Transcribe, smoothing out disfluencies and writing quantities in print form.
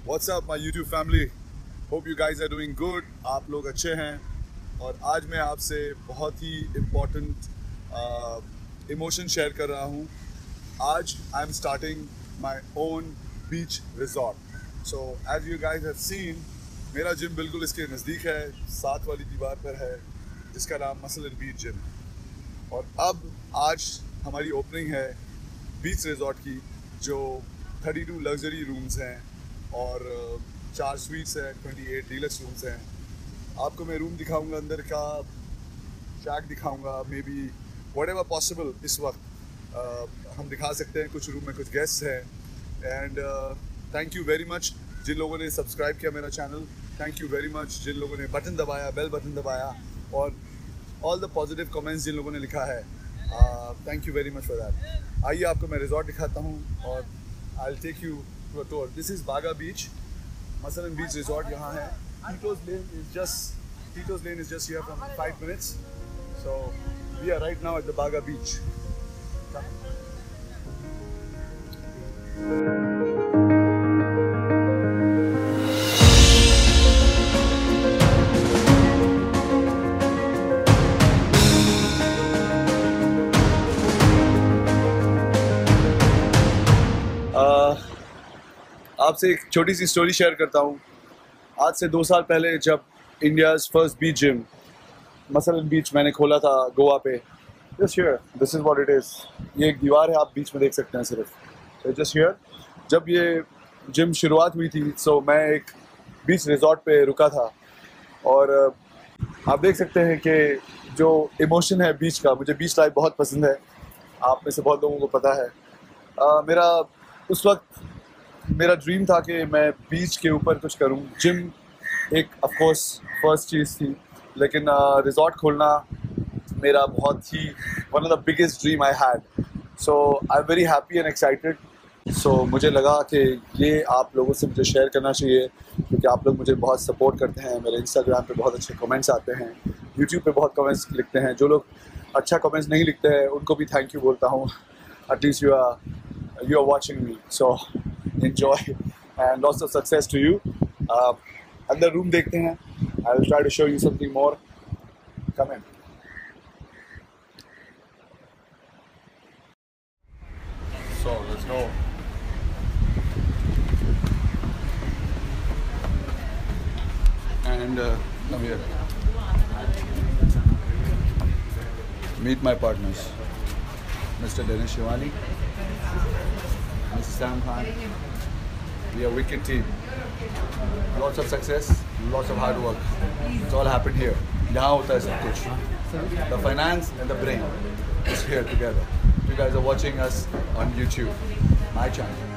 What's up my YouTube family? Hope you guys are doing good. आप लोग अच्छे हैं और आज मैं आपसे बहुत ही इम्पोर्टेंट इमोशन शेयर कर रहा हूँ. आज I am starting my own beach resort. So as you guys have seen, मेरा जिम बिल्कुल इसके नज़दीक है, साथ वाली दीवार पर है, जिसका नाम मसल एंड बीच जिम है. और अब आज हमारी ओपनिंग है बीच रिजॉर्ट की, जो 32 लग्जरी रूम्स हैं और 4 स्वीट्स हैं, 28 डीलक्स रूम्स हैं. आपको मैं रूम दिखाऊंगा, अंदर का शैक दिखाऊंगा, मे बी व्हाटएवर पॉसिबल. इस वक्त हम दिखा सकते हैं. कुछ रूम में कुछ गेस्ट्स हैं. And thank you very much जिन लोगों ने सब्सक्राइब किया मेरा channel. Thank you very much जिन लोगों ने बटन दबाया, बेल बटन दबाया, और ऑल द पॉजिटिव कमेंट्स जिन लोगों ने लिखा है. Thank you very much for that. आइए आपको मैं रिजॉर्ट दिखाता हूँ और I will take you to a tour. This is Baga beach, muscle and beach resort यहाँ है. Tito's Lane is just here from 5 minutes. So we are right now at the Baga beach. आपसे एक छोटी सी story share करता हूँ. आज से 2 साल पहले जब India's first beach gym muscle and beach मैंने खोला था गोवा पे. Just here, this is what it is. ये एक दीवार है, आप बीच में देख सकते हैं सिर्फ. तो जस्ट हियर, जब ये जिम शुरुआत हुई थी, सो मैं एक बीच रिजॉर्ट पे रुका था. और आप देख सकते हैं कि जो इमोशन है बीच का, मुझे बीच लाइफ बहुत पसंद है. आप में से बहुत लोगों को पता है. मेरा उस वक्त मेरा ड्रीम था कि मैं बीच के ऊपर कुछ करूं. जिम एक ऑफ कोर्स फर्स्ट चीज़ थी, लेकिन रिजॉर्ट खोलना मेरा बहुत ही one of the biggest dream I had. So I am very happy and excited. So मुझे लगा कि ये आप लोगों से मुझे शेयर करना चाहिए, क्योंकि आप लोग मुझे बहुत सपोर्ट करते हैं. मेरे इंस्टाग्राम पे बहुत अच्छे कमेंट्स आते हैं, यूट्यूब पे बहुत कमेंट्स लिखते हैं. जो लोग अच्छा कमेंट्स नहीं लिखते हैं उनको भी थैंक यू बोलता हूँ. At least you are watching me. So enjoy and lots of success to you. अंदर रूम देखते हैं. I will try to show you something more. Come in. So let's go. And come here. Meet my partners, Mr. Dinesh Shivani, Mr. Sam Khan. We are wicked team. Lots of success, lots of hard work. It's all happened here. यहाँ होता है सब कुछ. The finance and the brain is here together. You guys are watching us on YouTube, my channel.